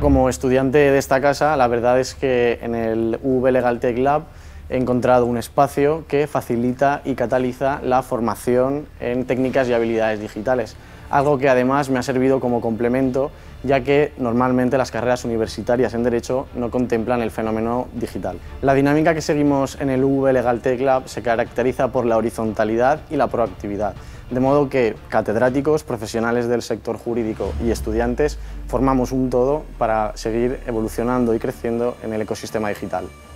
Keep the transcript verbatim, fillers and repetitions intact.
Como estudiante de esta casa, la verdad es que en el U V Legal Tech Lab he encontrado un espacio que facilita y cataliza la formación en técnicas y habilidades digitales, algo que además me ha servido como complemento, ya que normalmente las carreras universitarias en Derecho no contemplan el fenómeno digital. La dinámica que seguimos en el U V Legal Tech Lab se caracteriza por la horizontalidad y la proactividad, de modo que catedráticos, profesionales del sector jurídico y estudiantes formamos un todo para seguir evolucionando y creciendo en el ecosistema digital.